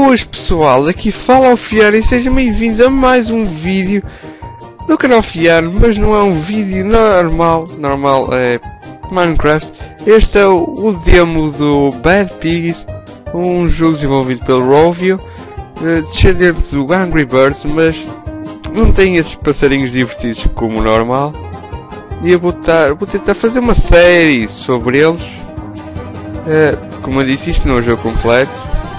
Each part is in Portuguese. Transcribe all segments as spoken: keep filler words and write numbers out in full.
Boas pessoal, aqui fala o Fiar e sejam bem-vindos a mais um vídeo do canal Fiar, mas não é um vídeo normal, normal é Minecraft. Este é o, o demo do Bad Pigs, um jogo desenvolvido pelo Rovio, uh, descendente do Angry Birds, mas não tem esses passarinhos divertidos como o normal. E eu vou, tar, vou tentar fazer uma série sobre eles. Uh, como eu disse, isto não é um jogo completo.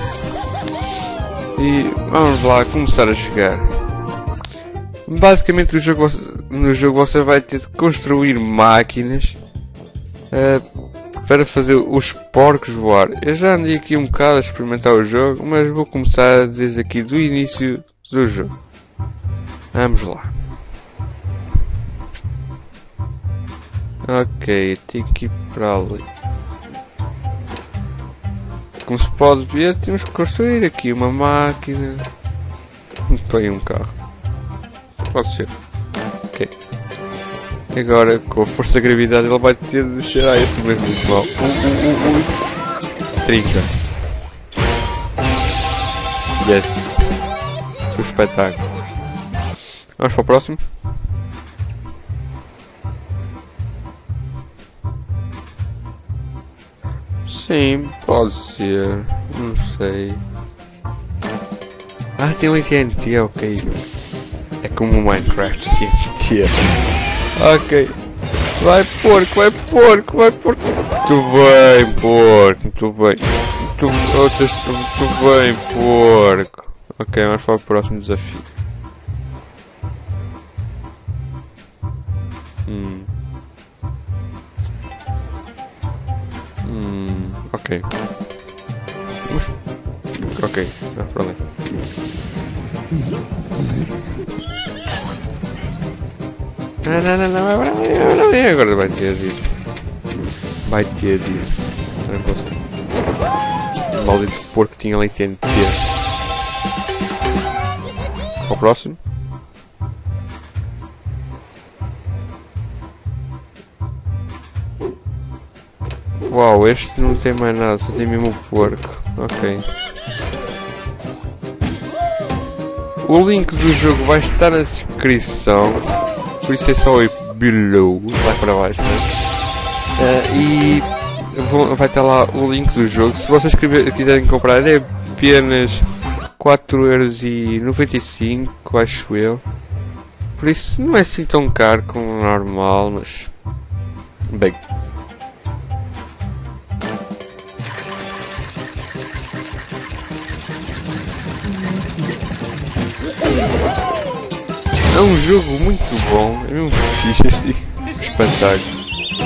E vamos lá começar a chegar. Basicamente no jogo, no jogo você vai ter de construir máquinas uh, para fazer os porcos voar. Eu já andei aqui um bocado a experimentar o jogo, mas vou começar desde aqui do início do jogo. Vamos lá. Ok, tenho que ir para ali. Como se pode ver, temos que construir aqui uma máquina. Põe um carro. Pode ser. Ok. Agora, com a força da gravidade, ele vai ter de cheirar esse mesmo muito mal. Uh, uh, uh, uh. trinta. Yes. Seu espetáculo. Vamos para o próximo. Sim, pode ser. Não sei. Ah, tem um I T N T, ok. É como o Minecraft, I T N T. Ok. Vai porco, vai porco, vai porco. Muito bem, porco, muito bem. Muito, outras, muito bem, porco. Ok, vamos para o próximo desafio. Hum. Hum, ok. Ok, não, para ali. Não, não, não, não, não, não, não, agora vai ter de ir. Vai ter de ir. Não consigo. O maldito porco tinha leite N T. Ao próximo. Uau, este não tem mais nada, só tem mesmo o porco. Ok. O link do jogo vai estar na descrição, por isso é só ir below, lá para baixo, né? Uh, e vou, vai estar lá o link do jogo. Se vocês quiserem comprar, é apenas quatro euros e noventa e cinco, acho eu. Por isso não é assim tão caro como o normal, mas bem. É um jogo muito bom, é mesmo fixe este espetáculo.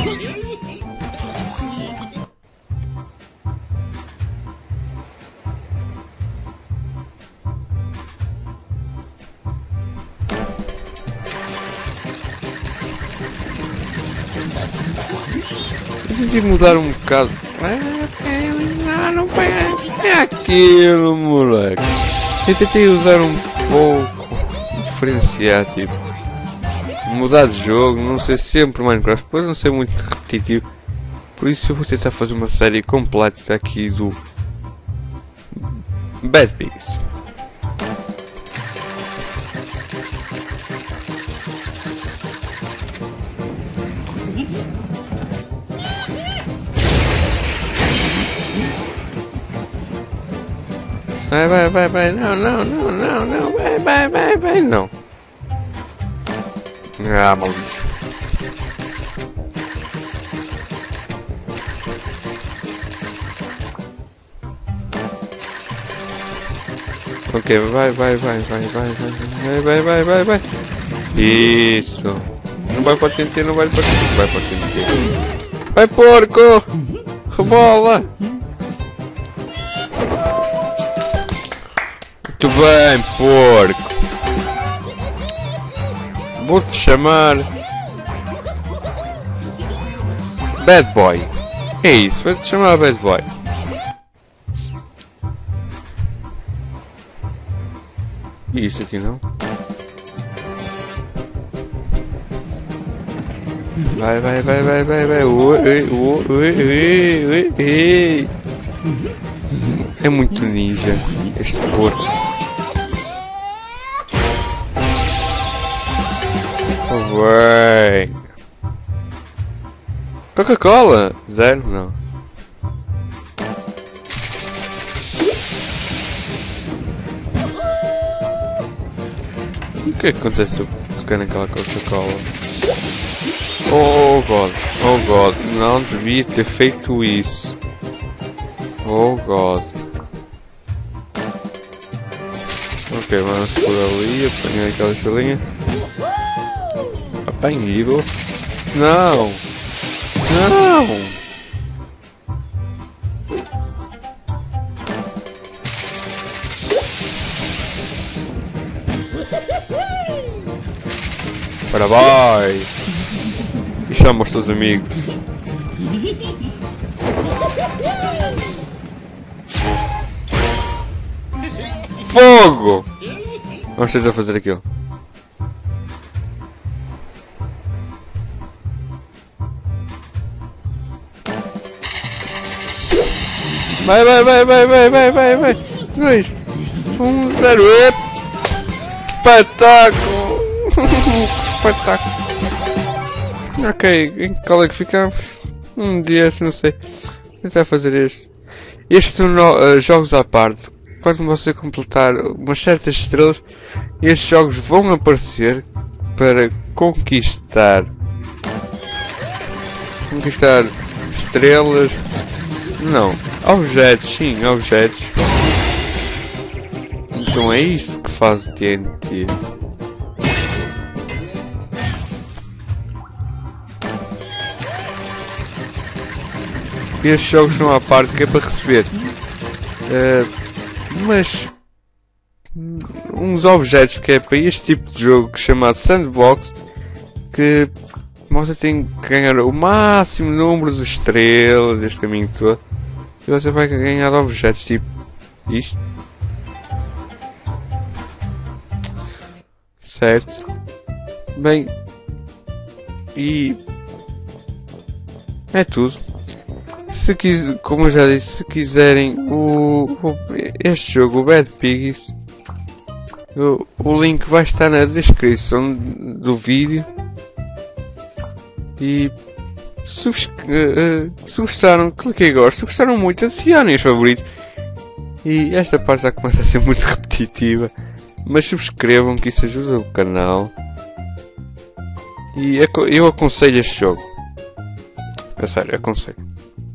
Eu tentei mudar um bocado. Não, não foi é aquilo, moleque. Eu tentei usar um pouco. Diferenciar, tipo, mudar de jogo, não ser sempre Minecraft, pode não ser muito repetitivo, por isso eu vou tentar fazer uma série completa aqui do Bad Pigs. Vai, vai, vai, vai, não, não, não, não, não, vai, vai, vai, vai, não. Ah, maldito. Ok, vai, vai, vai, vai, vai, vai, vai, vai, vai, vai. Isso. Não vai para o T N T, não vai para o T N T, vai para o T N T. Vai, porco! Rebola! Muito bem, porco. Vou-te chamar Bad Boy. É isso, vou-te chamar Bad Boy. E isto aqui não? Vai, vai, vai, vai, vai, vai. Ui, ui, ui, ui, ui, ui. É muito ninja este porco. Oh, bem. Coca-Cola? Zero? Não. O que é que acontece se eu tocar naquela Coca-Cola? Oh God, oh God, não devia ter feito isso. Oh God. Ok, vamos por ali, apanhar aquela estrelinha. Apanhei-o. Não! Não! Para vai! E chama os teus amigos. Fogo! Vamos tentar fazer aquilo. Vai, vai, vai, vai, vai, vai, vai, vai. Dois. Um, zero. Espetáculo! Espetáculo. Ok, em qual é que ficamos? Um dia, não sei. Vou tentar fazer este. Estes são no, uh, jogos à parte. Quando você completar umas certas estrelas, estes jogos vão aparecer para conquistar. Conquistar estrelas. Não, objetos, sim, objetos. Então é isso que faz o T N T. Estes jogos são à parte que é para receber. Uh, mas uns objetos que é para este tipo de jogo chamado Sandbox, que você tem que ganhar o máximo número de estrelas deste caminho todo e você vai ganhar objetos tipo isto, certo? Bem, e é tudo. Se quiser, como eu já disse, se quiserem o, o este jogo, o Bad Piggies, o, o link vai estar na descrição do vídeo. E se, uh, uh, se gostaram, cliquem em gosto. Se gostaram muito, adicionem os favoritos. E esta parte já começa a ser muito repetitiva, mas subscrevam, que isso ajuda o canal. E eu aconselho este jogo. É sério, aconselho.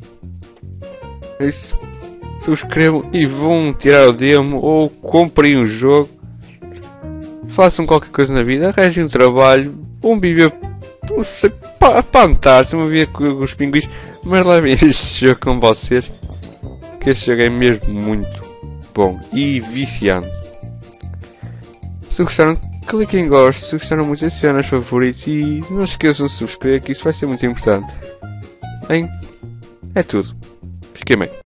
É isso. Subscrevam e vão tirar o demo ou comprem o jogo. Façam qualquer coisa na vida, arranjem um trabalho, vão viver, não sei, para andar, vão viver com os pinguins, mas levem este jogo com vocês, que este jogo é mesmo muito bom e viciante. Se gostaram, cliquem em gosto, se gostaram muito, adicionem os favoritos e não se esqueçam de subscrever, que isso vai ser muito importante. Bem, é tudo. Fiquem bem.